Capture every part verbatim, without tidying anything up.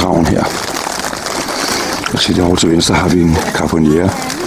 graven her. Og så derovre til venstre har vi en carboniere.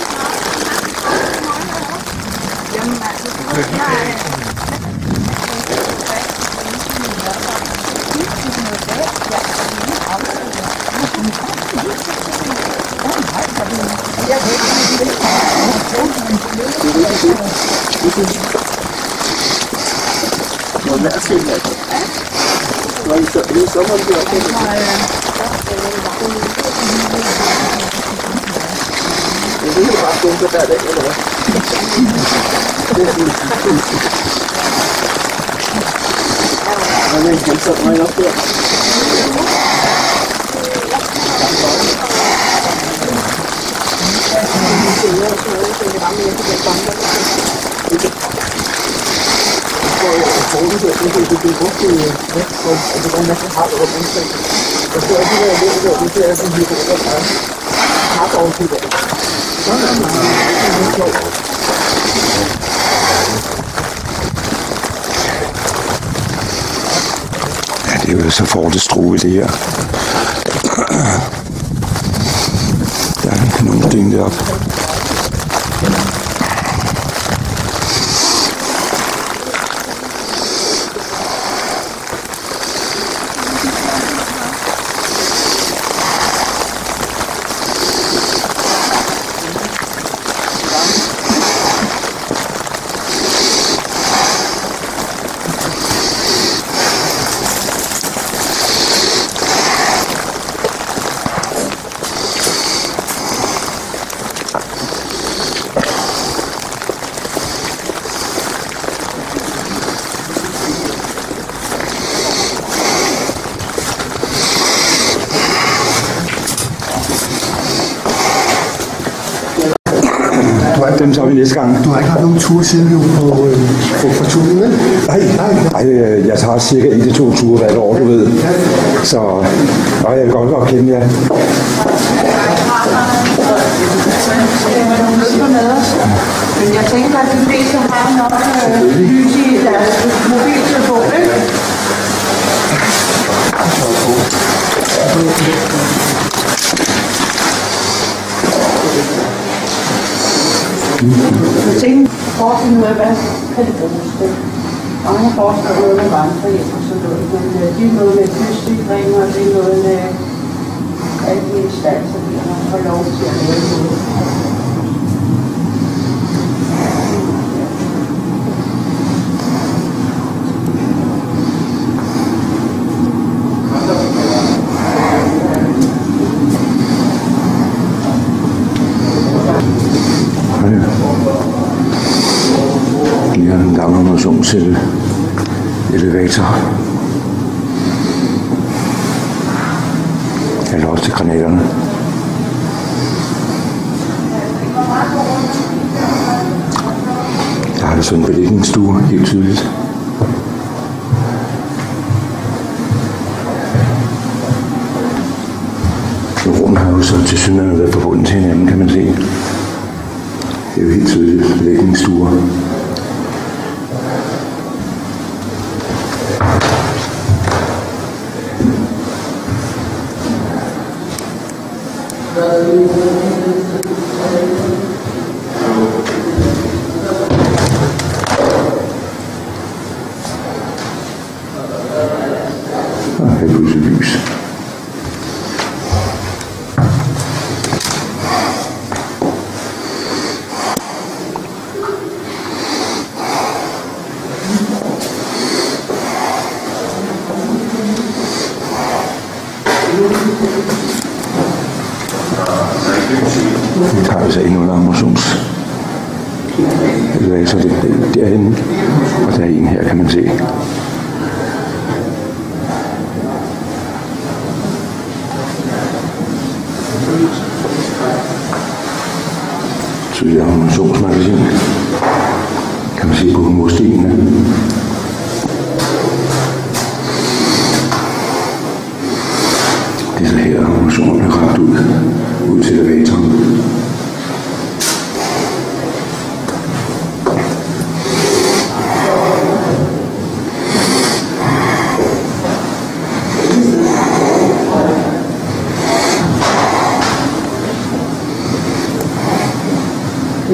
Ja, det er jo så fortet strue det her. Der er nogle ting deroppe. Dem tager vi næste gang. Du har ikke haft nogen tur siden vi var på, øh, på, på turen, vel? Nej, nej, nej, jeg tager cirka et til to ture hvert år, du ved. Så nej, jeg vil godt godt kende jer. Men jeg tænker, at de fleste har nok øh, lys i deres mobiltelefon, ikke? Jeg tænker, forskning med, hvad kan det bruges til? Mange forskere er noget med vandrehjem og sådan noget, men det er noget med fysikring, og det er noget med alle de instanser, der har lov til at lave noget. Lige har en gammel motionselevator. Eller også til granaterne. Der er sådan en belægningsstue, helt tydeligt. Rummet har jo så til synligheden været forbundet til hinanden, kan man se. Det er jo helt tydeligt belægningsstuer. Og her er pludselig lys. Vi tager altså endnu en motions. Så det er derinde, og der er en her, kan man se. Så det er motionsmagasin. Kan man se på murstenene. Det er så her, motionen er rakt ud, ud til elevatoren.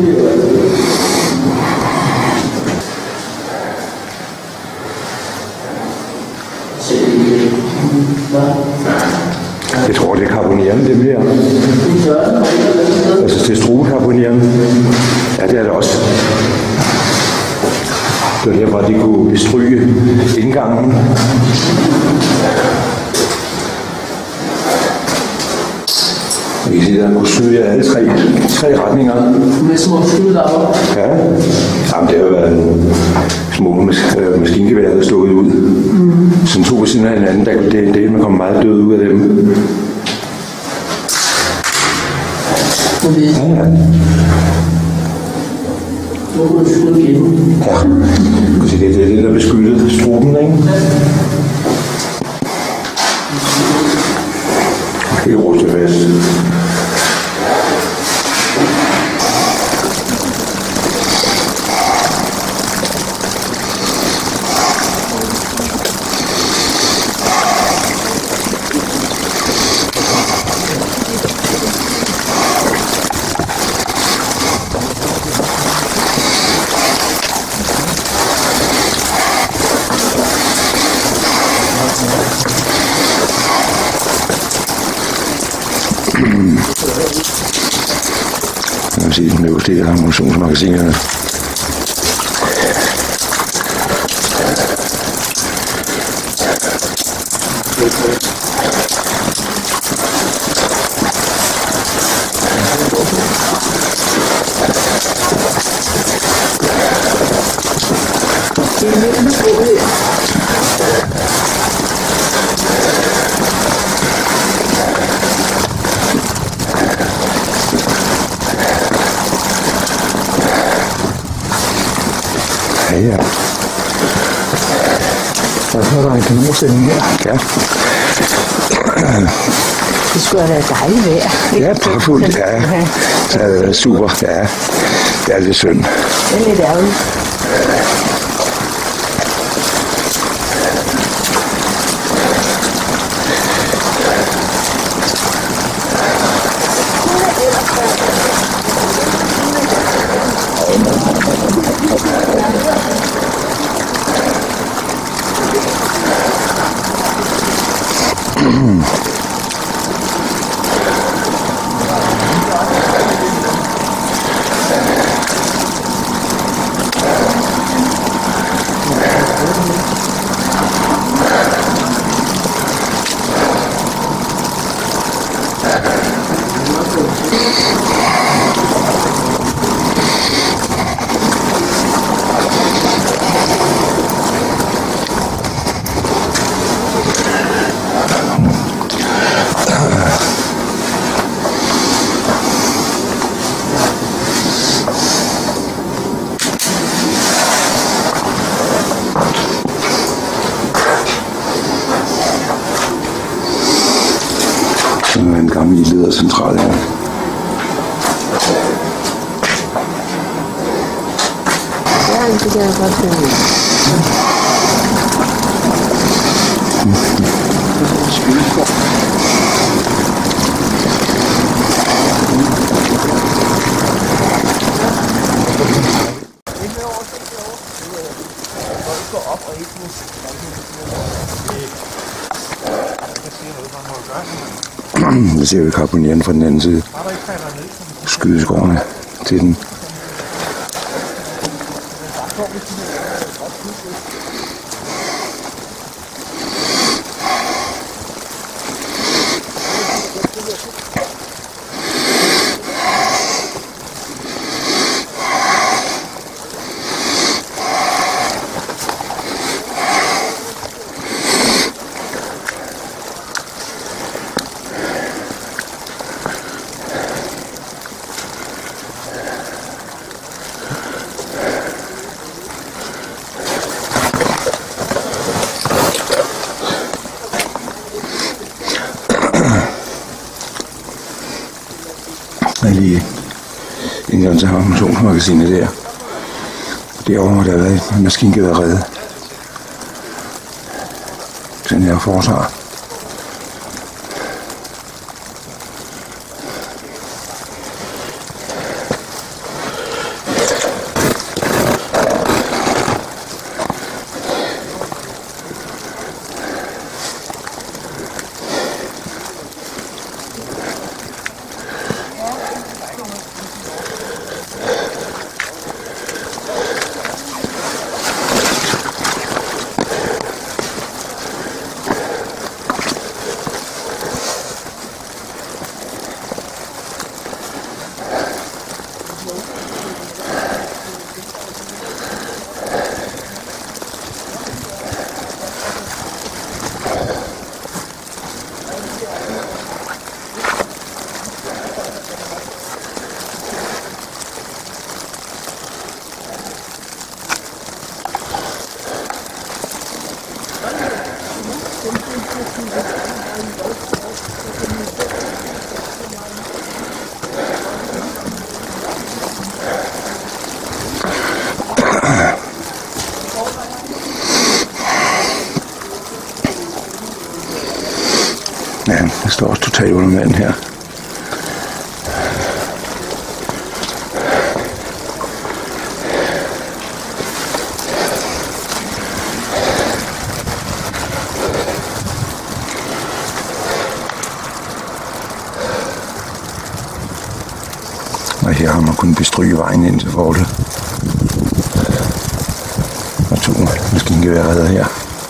Jeg tror, det er karboneren, det her. Altså, det er struekarboneren. Ja, det er det også. Det var derfor, de kunne bestryge indgangen. Vi kan se, at der kunne skyde i alle tre, tre retninger. Med små skyde deroppe. Ja. Jamen, det har jo været en små mas- øh, maskingevær, der stod ud. Mm. Som to ved siden af hinanden, der det, det, man kommer meget død ud af dem. Okay. Ja, ja. Hvor kunne du skyde igen? Ja. Du kan se, det er det, der beskyttede struben, ikke? Helt rustet fast. Jeg vil sige, den øverste del af ammunitionsmagasinerne. Ja, ja. Og så er der en kanonsending her. Ja. Det skulle have været dejligt vejr. Ja, pragtfuldt. Ja, det har været super. Ja, det er lidt synd. Det er lidt ærgerligt. Sådan en gammel ildledercentral her. Ja, det kan jeg godt finde. Der ser vi karboneren fra den anden side. Skydeskårene til den. Der er lige indgang til ammunitionsmagasinet der. Derovre har der været et maskingevær reddet. Den her forsvar. tre hundrede mand her. Og her har man kunnet bestryge vejen ind til fortet. Og to maskingeværredder her.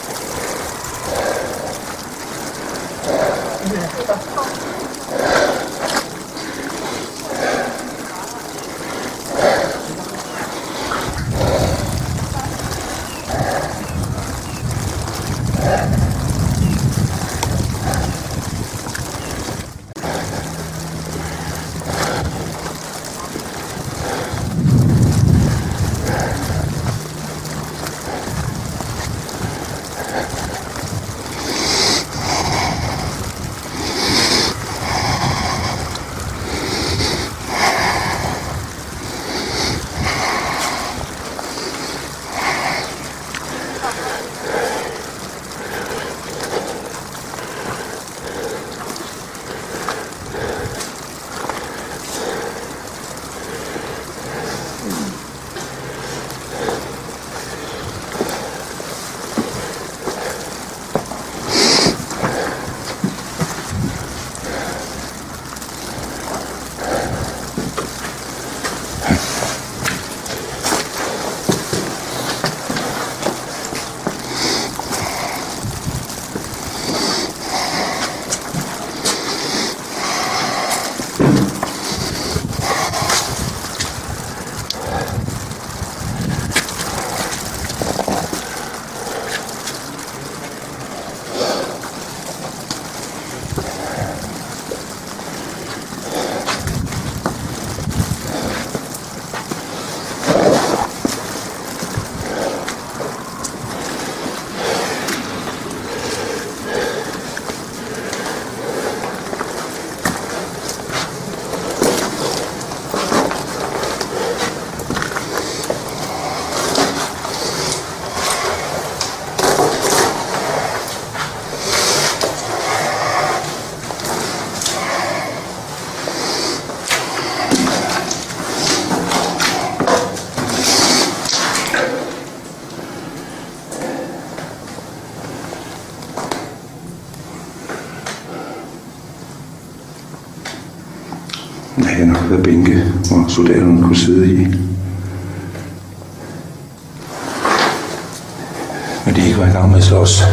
Der har nok været bænke, hvor soldaterne kunne sidde i. Men de ikke var i gang med at slås.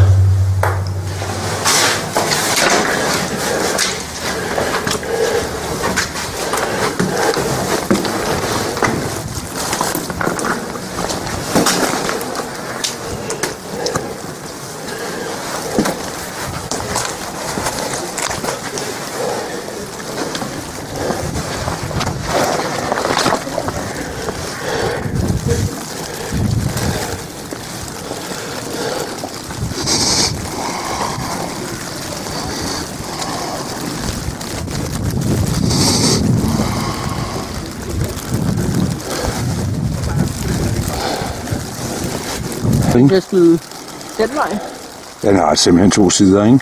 Den kan skyde den vej. Den har simpelthen to sider, ikke?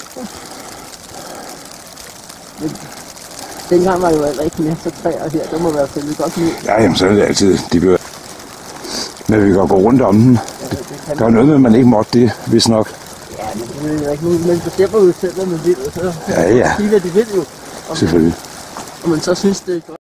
Men dengang var jo heller ikke mere så træer her. Der må være fældet godt ned. Ja, jamen, så er det altid. De bliver... Men vi kan gå rundt om den. Der er noget med, at man ikke måtte det, hvis nok. Ja, men det er jo ikke noget. Men bestemmer jo selv, hvad man vil. Så Ja, ja. sige, hvad de vil jo. Selvfølgelig. Og man så synes, det er godt.